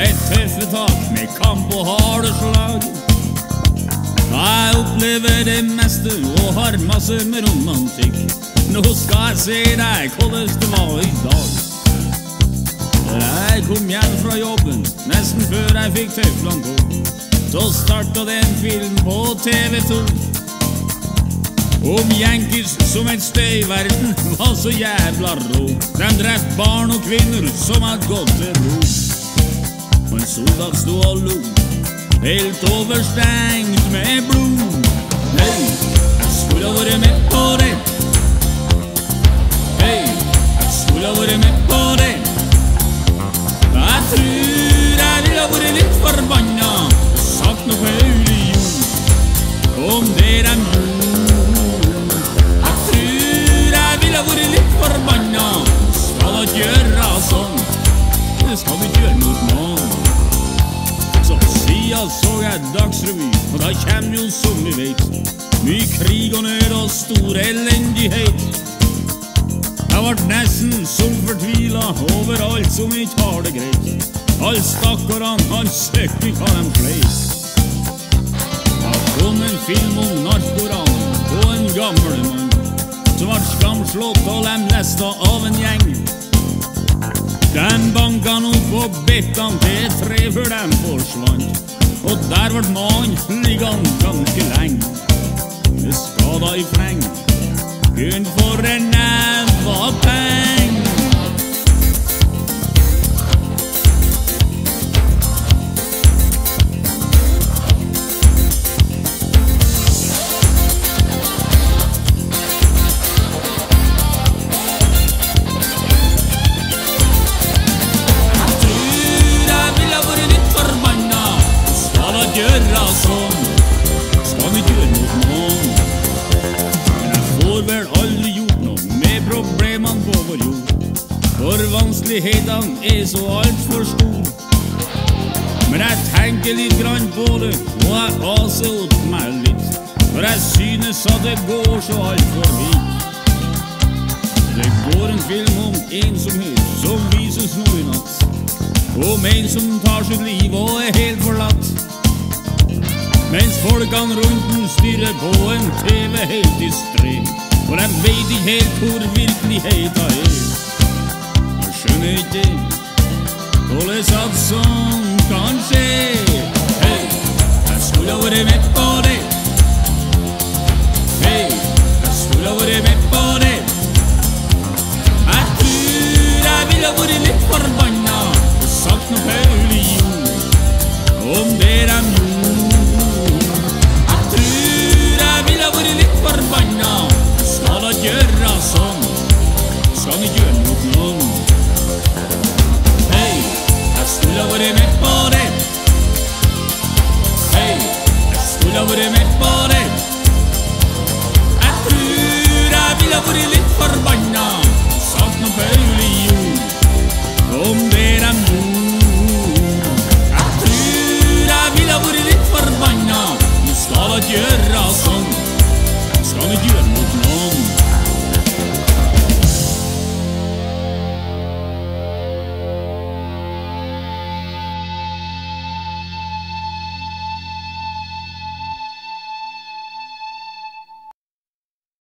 med tøffe tak, med kamp og harde slag. Jeg opplever det meste og har masse med romantikk. Nå skal jeg se deg hvordan det var i dag. Jeg kom hjem fra jobben nesten før jeg fikk tøflene på. Så startet det en film på TV2 om Yankees som et sted i verden var så jævla rå. De drept barn og kvinner som hadde gått til ro. Og en soldat sto og lo, helt overstengt med blod. Hei, jeg skulle ha vært med på det. Hei, jeg skulle ha vært med på det. Jeg tror jeg ville ha vært litt forbanna og sagt noe høylig jord om det de gjorde. Jeg tror jeg ville ha vært litt forbanna. Skal da gjøre sånn, det skal du gjøre mot noen. Så siden så jeg Dagsrevy, og da kommer jo som vi vet mye krig og nød og stor elendighet. Jeg ble nesten så fortvilet over alt som ikke har det greit. Alle stakkarene, han søkte hva de fleit. Da kom en film om narkoranen på en gammel mann som ble skamslått og lemlestet av en gjeng. De banket han opp og bedt han til et tre før de forsvant. Og der ble mannen liggende ganske lenge, med skader i fleng, kun for en neve av peng. Gjøre sånn, skal vi gjøre mot noen. Men jeg får vel aldri gjort noe med problemene på vår jord, for vanskelighetene er så alt for stor. Men jeg tenker litt grann på det, og jeg aser åt meg litt, for jeg synes at det går så alt for vidt. Det går en film om ensomhet som vises nå i natt, om en som tar sitt liv og er helt forlatt, mens folkene rundt den styrer på en TV helt i streng, for de vet ikke helt hvor virkeligheten er. Jeg skjønner ikke hvordan at sånn kan skje. Hei, jeg skulle ha vært med på det. Hei, jeg skulle ha vært med på det. Jeg tror jeg ville ha vært litt forbanna og sagt noe høylig jord om det de gjorde. Jeg har vært litt forbanna. Skal da gjøre sånn, skal vi gjøre mot noen. Hei, jeg skulle ha vært med på det. Hei, jeg skulle ha vært med på det. Jeg tror jeg ville ha vært litt forbanna, sagt noe høylig jord om det de gjorde. Jeg tror jeg ville ha vært litt forbanna. Skal da gjøre sånn, skal vi gjøre noe.